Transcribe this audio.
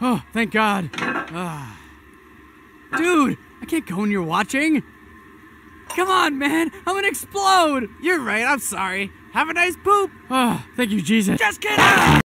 Oh, thank God. Dude, I can't go when you're watching. Come on, man. I'm gonna explode. You're right, I'm sorry. Have a nice poop. Oh, thank you, Jesus. Just kidding!